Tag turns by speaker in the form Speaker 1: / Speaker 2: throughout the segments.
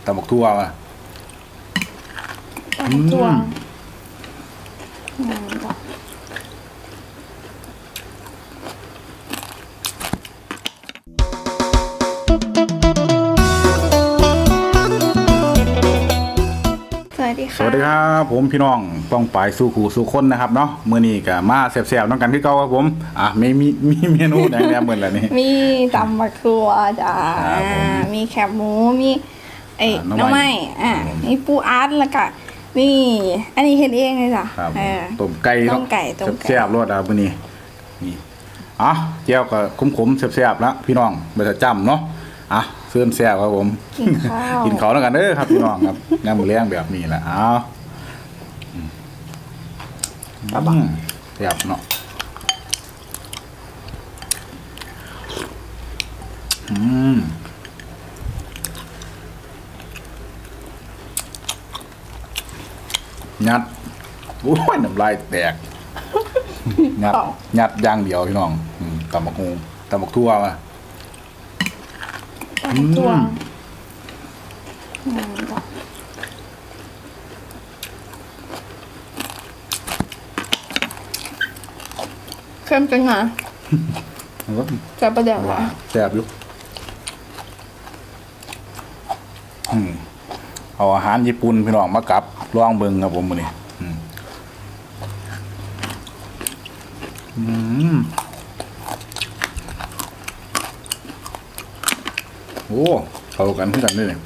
Speaker 1: ตำบักทั่วมา
Speaker 2: ตำตัวสวัสดีครับ
Speaker 1: ผมพี่น้องต้องไปสู่ขู่สู่คนนะครับเนาะมื้อนี้ก็มาแซ่บๆน้องกันคือเก่าครับผมมีเมนูแนวๆเหมือนแล้วนี่
Speaker 2: มีตำบักทั่วจ้ามีแคบหมูมีน้ำไม้มีปูอัดแล้วก็นี่อันนี้เห็นเองเลยจ้ะ
Speaker 1: ต้มไก่แซ่บๆรสมื้อนี้นี่เจียวก็ขมๆแซ่บๆแล้วพี่น้องบ่จะจำเนาะเสื่อมแซ่บครับผมกินข้าวแล้วกันเด้อครับพี่น้องครับงานมื้อเลี้ยงแบบนี้แหละแซ่บเนาะยัดโอ้ยน้ำลายแตกยัดย่างเดียวพี่น้องตำบักหุ่งตำบักทั่วมา
Speaker 2: ตัวเค็มจังหะแซ่บประเดี๋ยว
Speaker 1: แซ่บอยู่เอาอาหารญี่ปุ่นพี่น้องมากับลองเบิ่งครับผมมื้อนี้โอ้เข้ากันขึ้นกันด้วยเนี่ย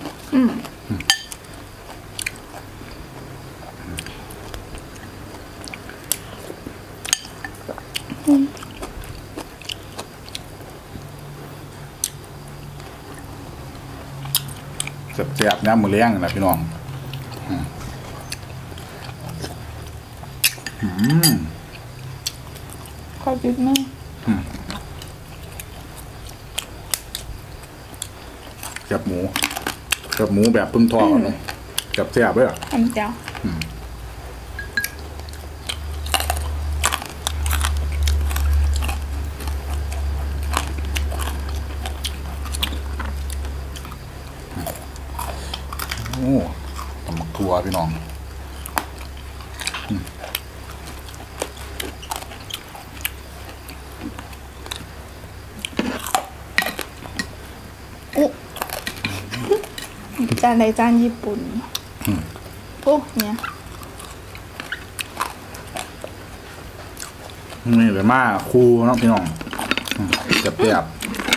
Speaker 1: แซ่บๆน้ำมือเลี้ยงนะพี่น้อง
Speaker 2: ขอจิบนึง
Speaker 1: กับหมูแบบพึ่งทอดเนาะกับแซ่บด้วย
Speaker 2: อันเจ้า
Speaker 1: โอ้ตำบักทั่วพี่น้อง
Speaker 2: จานใดจานญี่ปุ่นโอ้เนี่ย
Speaker 1: นี่เลยมาคูน้องพี่น้องจะเปรียบ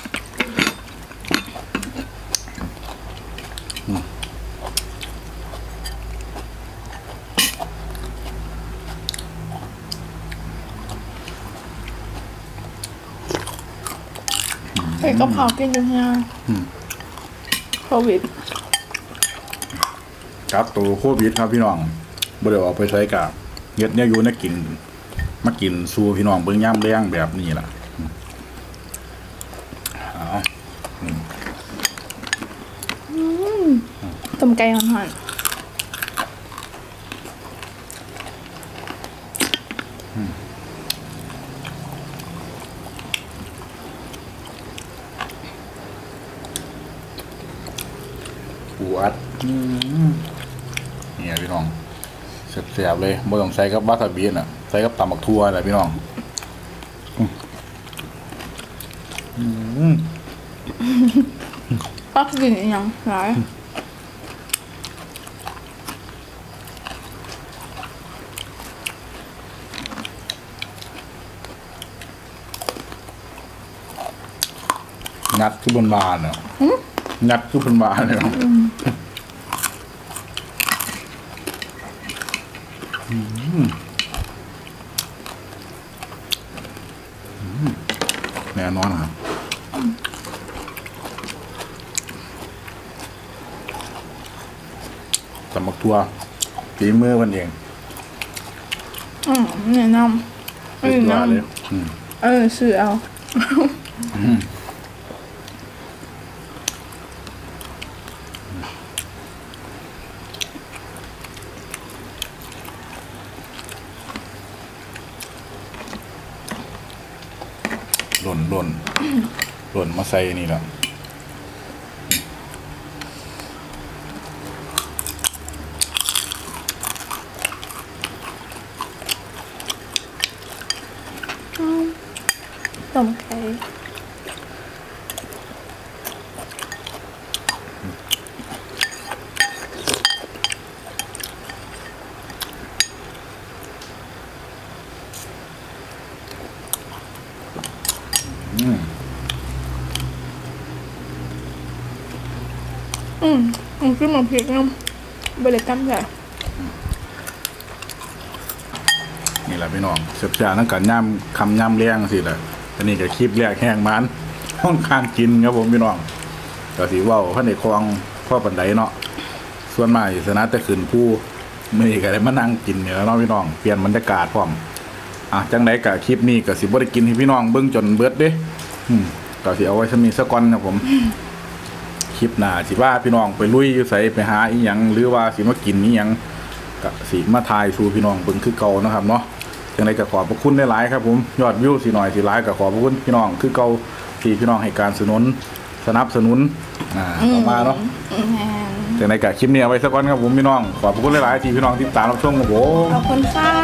Speaker 2: ใส่กะเพรากินยังไงโควิด
Speaker 1: ครับตัวโควิดครับพี่น้องบ่ได้เอาไปใช้กับเฮ็ดเนี่ยอยู่นะกินมากินสู่พี่น้องเบิ่งย่ำเลี้ยงแบบนี้ล่ะ
Speaker 2: ต้มไก่หอน
Speaker 1: ปูอัดเนี่ยพี่น้องแซ่บๆเลยบ่ต้องใส่กับวาซาบิน่ะใส่กับตำบักทั่วแหละพี่น้อง
Speaker 2: ปักกินยังหลาย
Speaker 1: งัดคือบนบานเนาะงัดคือบนบานเลยเนาะแน่นอนครับตำบักทั่วฝีมือมันเอง
Speaker 2: แนะนำ
Speaker 1: สุดยอดเลย
Speaker 2: ซื้อเอา
Speaker 1: หล่นมาใส่นี่แหละ
Speaker 2: ต้มไก่ มันขึ้นมาพริกน้ำบริกรรมใหญ่
Speaker 1: นี่แหละพี่น้องเสียบจานนั่งกันย่ำคำย่ำเลี้ยงสิแหละตอนนี้ก็คลิปแรกแห้งมันห้องข้างกินครับผมพี่น้องก็สีว่าข้าในคลองพ่อปันไดเนาะส่วนมากสนะแต่ขึ้นผู้มื่อนี้ก็ได้มานั่งกินเนี่ยแล้วเนาะพี่น้องเปลี่ยนบรรยากาศพร้อมจังไดกับคลิปนี้ก็สิบ่ได้กินให้พี่น้องเบิ่งจนเบิดเด้ก็สิเอาไว้ซะมีสักก่อนนะผมคลิปหน้าสิว่าพี่น้องไปลุยอยู่ไสไปหาอีหยังหรือว่าสิมากินอีหยังก็สิมาทายสู่พี่น้องเบิ่งคือเก่านะครับเนาะจังไดก็ขอบพระคุณหลายๆครับผมยอดวิวสิหน่อยสิหลายก็ขอบพระคุณพี่น้องคือเก่าที่พี่น้องให้การสนับสนุนต่อมาเนาะจังไดก็คลิปนี้เอาไว้สักก่อนครับผมพี่น้องขอบพระคุณหลายๆที่พี่น้องติดตามรับชมครับผม
Speaker 2: ขอบคุณค่ะ